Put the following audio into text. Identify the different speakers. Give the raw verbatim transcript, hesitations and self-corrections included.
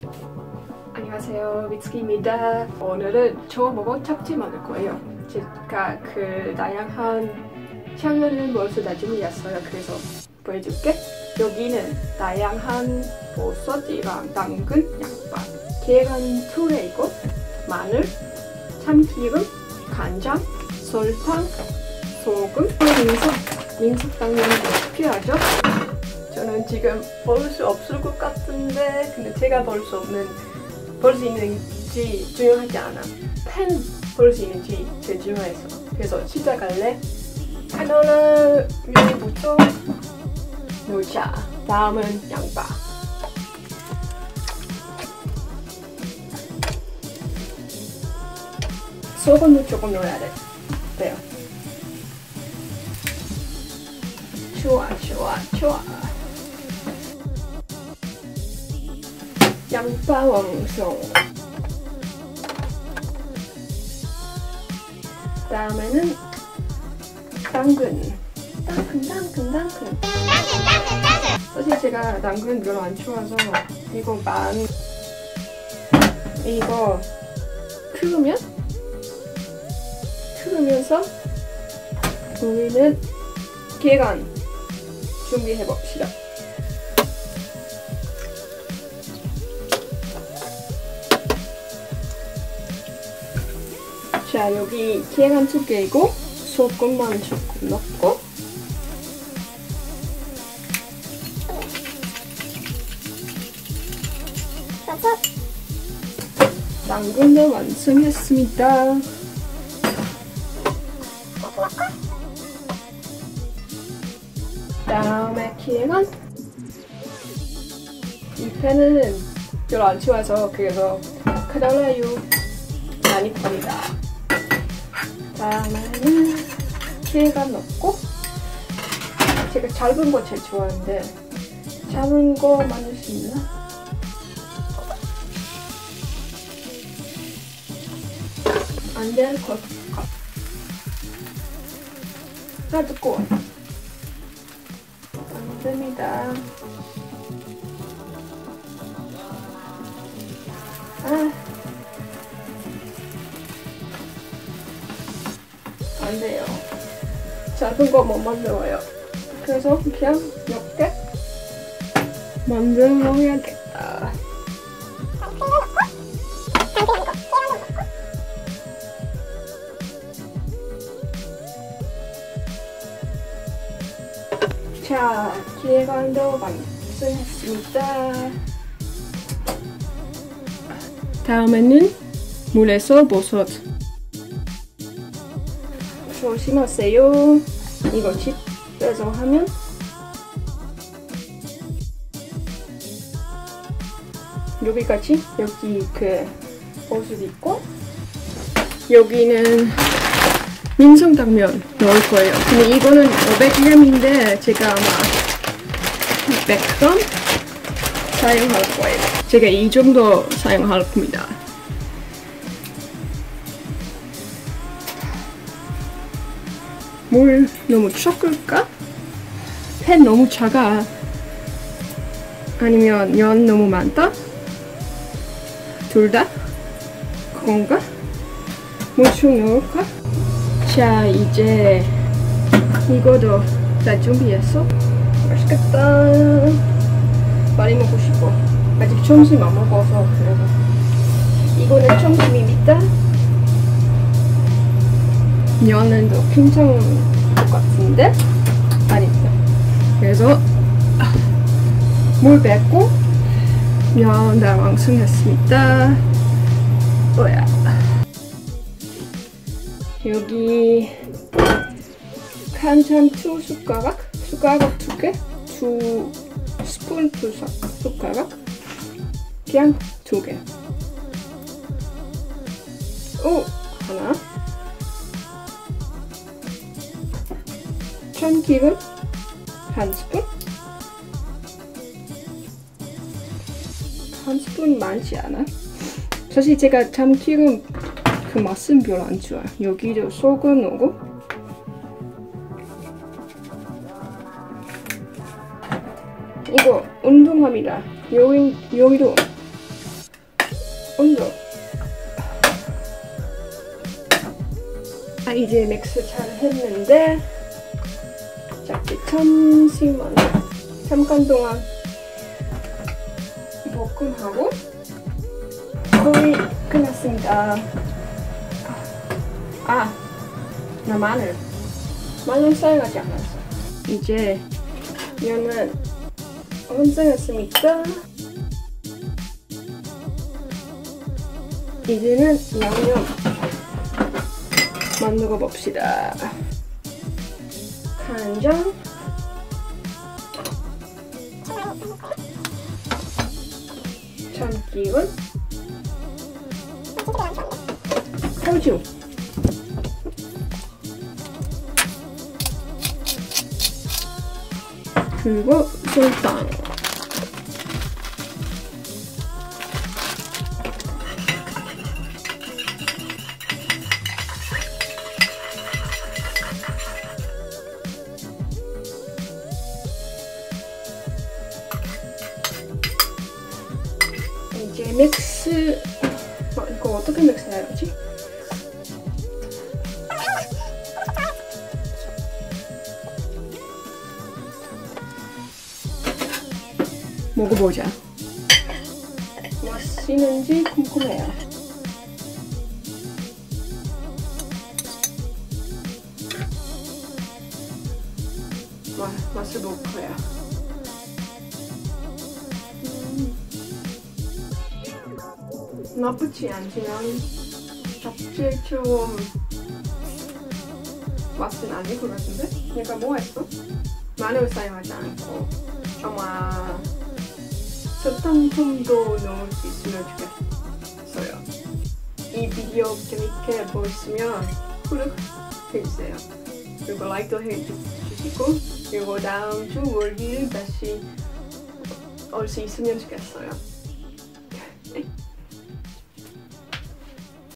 Speaker 1: 안녕하세요, 미츠키입니다. 오늘은 저 먹어 잡지 만들 거예요. 제가 그 다양한 향을 벌써 다 준비했어요. 그래서 보여줄게. 여기는 다양한 버섯이랑 당근, 양파, 계란 두 개이고 마늘, 참기름, 간장, 설탕, 소금, 민속, 민속 당면도 필요하죠. 저는 지금 볼 수 없을 것 같은데 근데 제가 볼 수 없는 볼 수 있는지 중요하지 않아. 펜 볼 수 있는지 제일 중요해서. 그래서 시작할래. 카놀라 위부터 넣자. 다음은 양파. 소금도 조금 넣어야 돼. 돼요. 좋아, 좋아, 좋아. 양파 왕송. 다음에는 당근. 당근, 당근, 당근. 사실 제가 당근 별로 안 좋아서 이거 반 이거 크면 크면서 우리는 계란 준비해 봅시다. 자, 여기 계란 두 개이고 소금만 조금 넣고 당근도 완성했습니다. 다음에 계란. 이 팬은 별로 안 좋아서 그래서 카놀라유 많이 버리다. 다음에는 계란 넣고 제가 짧은 거 제일 좋아하는데 짧은 거 만들 수 있나? 안 될 것 같아. 하나 듣고 안 됩니다. 아, 안 돼요. 작은 거 못 만들어요. 그래서 그냥 몇 개 만들어 놓아야겠다. 자, 계란도 완성했습니다. 다음에는 물에서 버섯. 조심하세요. 이거 집에서 하면 여기까지 여기 그 버섯 있고 여기는 민속당면 넣을 거예요. 근데 이거는 오백 그램인데 제가 아마 백 그램 사용할 거예요. 제가 이 정도 사용할 겁니다. 물 너무 적을까? 팬 너무 작아. 아니면 연 너무 많다? 둘 다? 그건가? 물총 넣을까? 자, 이제 이거도 다 준비했어. 맛있겠다. 많이 먹고 싶어. 아직 점심 안 먹어서 그래서 이거는 점심입니다. 면은 더 괜찮은 것 같은데? 아니다. 그래서 물 붓고 면 다 완성했습니다. 뭐야? 여기 간장 두 숟가락, 숟가락 두 개, 두 스푼 두 숟가락, 그냥 두 개. 오, 하나. 참기름 한 스푼. 한 스푼 많지 않아? 사실 제가 참기름 그 맛은 별로 안 좋아요. 여기도 소금 넣고 이거 운동합니다. 여기, 여기도 온도. 아, 이제 믹스 잘 했는데 자, 잠시만 잠깐 동안 볶음하고 거의 끝났습니다. 아, 나 마늘 마늘 사용하지 않았어. 이제 면은 완성했으니까 이제는 양념 만들어 봅시다. 간장, 참기름, 소주, 그리고 설탕. 이제 믹스. 어, 이거 어떻게 믹스해야 하지? 먹어보자. 맛있는지 궁금해요. 와, 맛을 볼 거야. 음. 나쁘지 않지만 잡채처럼 맛은 아닐 것 같은데? 내가 뭐 했어? 마늘 사용하지 않고 아마 설탕 좀더 넣을 수 있으면 좋겠어요. 이 비디오 재밌게 보시면 구독해주세요. 그리고 라이크도 해주시고 그리고 다음 주 월요일 다시 올 수 있으면 좋겠어요.